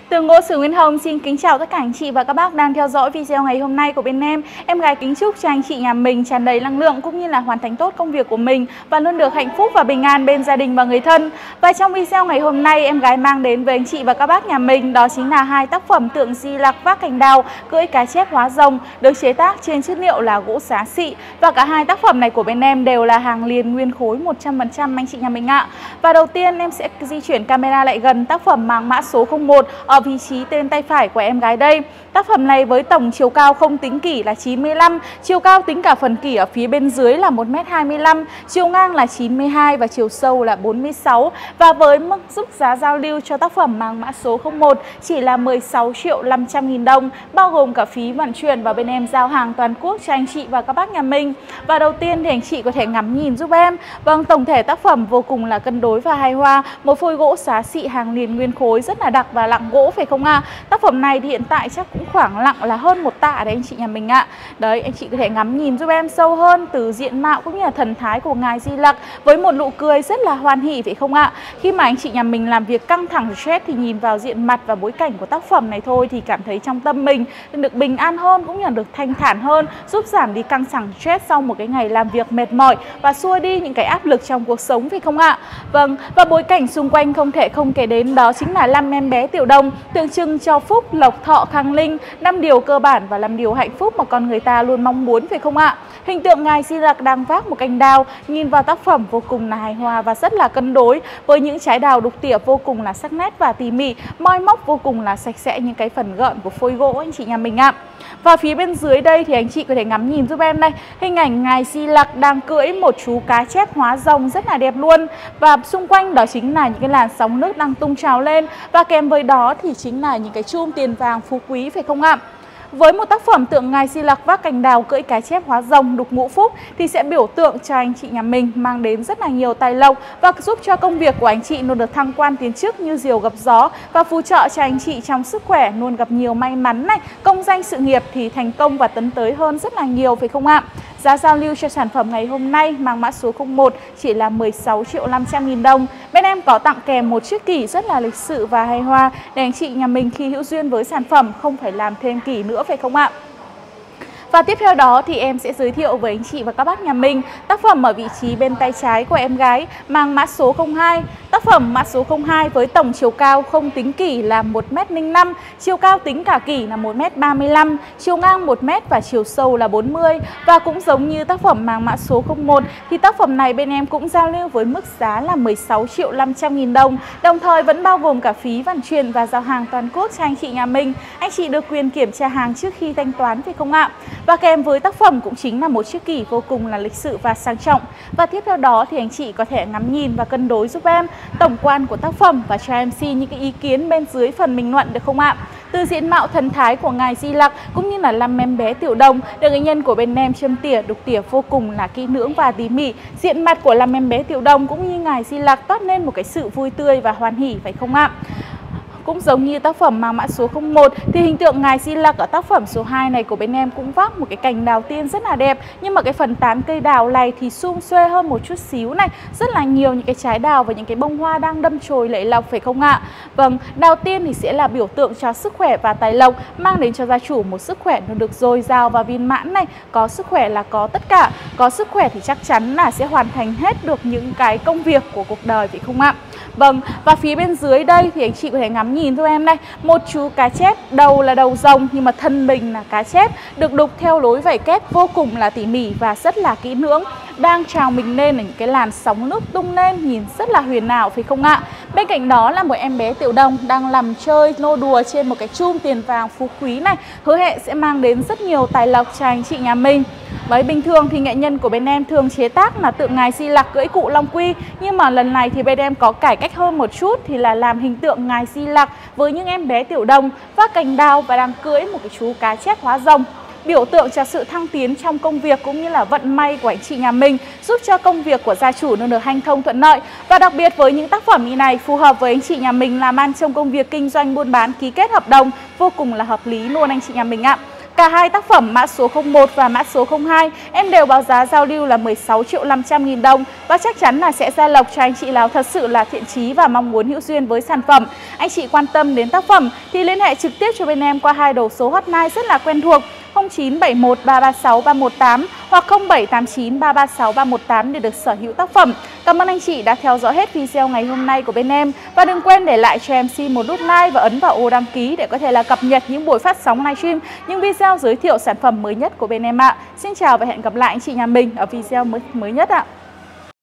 Tường Gỗ Sử Nguyên Hồng xin kính chào tất cả anh chị và các bác đang theo dõi video ngày hôm nay của bên em. Em gái kính chúc cho anh chị nhà mình tràn đầy năng lượng cũng như là hoàn thành tốt công việc của mình và luôn được hạnh phúc và bình an bên gia đình và người thân. Và trong video ngày hôm nay em gái mang đến với anh chị và các bác nhà mình đó chính là hai tác phẩm tượng Di Lặc vác cành đào cưỡi cá chép hóa rồng được chế tác trên chất liệu là gỗ xá xị, và cả hai tác phẩm này của bên em đều là hàng liền nguyên khối 100% anh chị nhà mình ạ. Và đầu tiên em sẽ di chuyển camera lại gần tác phẩm mang mã số 01 ở vị trí tên tay phải của em gái đây. Tác phẩm này với tổng chiều cao không tính kỷ là 95, chiều cao tính cả phần kỷ ở phía bên dưới là 1m25, chiều ngang là 92 và chiều sâu là 46. Và với mức giúp giá giao lưu cho tác phẩm mang mã số 01 chỉ là 16.500.000 đồng, bao gồm cả phí vận chuyển và bên em giao hàng toàn quốc cho anh chị và các bác nhà mình. Và đầu tiên thì anh chị có thể ngắm nhìn giúp em. Vâng, tổng thể tác phẩm vô cùng là cân đối và hài hòa, một phôi gỗ xá xị hàng liền nguyên khối rất là đặc và lặng gỗ phải không ạ? Tác phẩm này thì hiện tại chắc cũng khoảng lặng là hơn 1 tạ đấy anh chị nhà mình ạ. Đấy, anh chị có thể ngắm nhìn giúp em sâu hơn từ diện mạo cũng như là thần thái của ngài Di Lặc với một nụ cười rất là hoan hỉ phải không ạ? Khi mà anh chị nhà mình làm việc căng thẳng stress thì nhìn vào diện mặt và bối cảnh của tác phẩm này thôi thì cảm thấy trong tâm mình được bình an hơn cũng như là được thanh thản hơn, giúp giảm đi căng thẳng stress sau một cái ngày làm việc mệt mỏi và xua đi những cái áp lực trong cuộc sống phải không ạ? Vâng, và bối cảnh xung quanh không thể không kể đến đó chính là 5 em bé tiểu đồng tượng trưng cho phúc, lộc, thọ, khang linh, 5 điều cơ bản và 5 điều hạnh phúc mà con người ta luôn mong muốn phải không ạ? Hình tượng ngài Di Lặc đang vác một cành đào, nhìn vào tác phẩm vô cùng là hài hòa và rất là cân đối với những trái đào đục tỉa vô cùng là sắc nét và tỉ mỉ, moi móc vô cùng là sạch sẽ những cái phần gợn của phôi gỗ anh chị nhà mình ạ. Và phía bên dưới đây thì anh chị có thể ngắm nhìn giúp em đây, hình ảnh ngài Di Lặc đang cưỡi một chú cá chép hóa rồng rất là đẹp luôn, và xung quanh đó chính là những cái làn sóng nước đang tung trào lên, và kèm với đó thì chính là những cái chum tiền vàng phú quý phải không ạ? Với một tác phẩm tượng ngài Di Lặc vác cành đào cưỡi cá chép hóa rồng đục ngũ phúc thì sẽ biểu tượng cho anh chị nhà mình mang đến rất là nhiều tài lộc và giúp cho công việc của anh chị luôn được thăng quan tiến chức như diều gặp gió, và phù trợ cho anh chị trong sức khỏe luôn gặp nhiều may mắn này, công danh sự nghiệp thì thành công và tấn tới hơn rất là nhiều phải không ạ? Giá giao lưu cho sản phẩm ngày hôm nay mang mã số 01 chỉ là 16.500.000 đồng. Bên em có tặng kèm một chiếc kỷ rất là lịch sự và hài hòa để anh chị nhà mình khi hữu duyên với sản phẩm không phải làm thêm kỷ nữa phải không ạ? Và tiếp theo đó thì em sẽ giới thiệu với anh chị và các bác nhà mình tác phẩm ở vị trí bên tay trái của em gái mang mã số 02. Tác phẩm mã số 02 với tổng chiều cao không tính kỷ là 1m05, chiều cao tính cả kỷ là 1m35, chiều ngang 1m và chiều sâu là 40. Và cũng giống như tác phẩm mang mã số 01 thì tác phẩm này bên em cũng giao lưu với mức giá là 16.500.000 đồng, đồng thời vẫn bao gồm cả phí vận chuyển và giao hàng toàn quốc cho anh chị nhà mình. Anh chị được quyền kiểm tra hàng trước khi thanh toán phải không ạ? Và kèm với tác phẩm cũng chính là một chiếc kỷ vô cùng là lịch sự và sang trọng. Và tiếp theo đó thì anh chị có thể ngắm nhìn và cân đối giúp em tổng quan của tác phẩm và cho em xin những cái ý kiến bên dưới phần bình luận được không ạ? Từ diện mạo thần thái của ngài Di Lặc cũng như là 5 em bé tiểu đồng được nghệ nhân của bên em châm tỉa đục tỉa vô cùng là kỹ lưỡng và tỉ mỉ. Diện mặt của 5 em bé tiểu đồng cũng như ngài Di Lặc toát lên một cái sự vui tươi và hoan hỉ phải không ạ? Cũng giống như tác phẩm mang mã số 01 thì hình tượng ngài Di Lặc ở tác phẩm số 2 này của bên em cũng vác một cái cành đào tiên rất là đẹp, nhưng mà cái phần tán cây đào này thì sum xuê hơn một chút xíu này, rất là nhiều những cái trái đào và những cái bông hoa đang đâm chồi lệ lộc phải không ạ? Vâng, đào tiên thì sẽ là biểu tượng cho sức khỏe và tài lộc, mang đến cho gia chủ một sức khỏe nó được dồi dào và viên mãn này, có sức khỏe là có tất cả, có sức khỏe thì chắc chắn là sẽ hoàn thành hết được những cái công việc của cuộc đời phải không ạ? Vâng, và phía bên dưới đây thì anh chị có thể ngắm nhìn cho em đây, một chú cá chép đầu là đầu rồng nhưng mà thân mình là cá chép, được đục theo lối vảy kép vô cùng là tỉ mỉ và rất là kỹ lưỡng, đang trào mình lên ở những cái làn sóng nước tung lên, nhìn rất là huyền ảo phải không ạ? Bên cạnh đó là một em bé tiểu đồng đang làm chơi nô đùa trên một cái chum tiền vàng phú quý này, hứa hẹn sẽ mang đến rất nhiều tài lộc cho anh chị nhà mình. Với bình thường thì nghệ nhân của bên em thường chế tác là tượng ngài Di Lặc cưỡi cụ Long Quy, nhưng mà lần này thì bên em có cải cách hơn một chút thì là làm hình tượng ngài Di Lặc với những em bé tiểu đồng vác cành đào và đang cưỡi một cái chú cá chép hóa rồng, biểu tượng cho sự thăng tiến trong công việc cũng như là vận may của anh chị nhà mình, giúp cho công việc của gia chủ luôn được hanh thông thuận lợi. Và đặc biệt với những tác phẩm như này phù hợp với anh chị nhà mình làm ăn trong công việc kinh doanh buôn bán, ký kết hợp đồng vô cùng là hợp lý luôn anh chị nhà mình ạ. Cả hai tác phẩm mã số 01 và mã số 02 em đều báo giá giao lưu là 16.500.000 đồng và chắc chắn là sẽ ra lộc cho anh chị nào thật sự là thiện chí và mong muốn hữu duyên với sản phẩm. Anh chị quan tâm đến tác phẩm thì liên hệ trực tiếp cho bên em qua hai đầu số hotline rất là quen thuộc 0971 336 318 hoặc 0789 336 318 để được sở hữu tác phẩm. Cảm ơn anh chị đã theo dõi hết video ngày hôm nay của bên em và đừng quên để lại cho em xin một nút like và ấn vào ô đăng ký để có thể là cập nhật những buổi phát sóng livestream, những video giới thiệu sản phẩm mới nhất của bên em ạ. Xin chào và hẹn gặp lại anh chị nhà mình ở video mới nhất ạ.